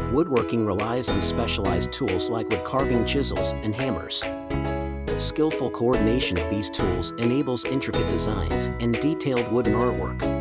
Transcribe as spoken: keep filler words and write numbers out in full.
Woodworking relies on specialized tools like wood carving chisels and hammers. Skillful coordination of these tools enables intricate designs and detailed wooden artwork.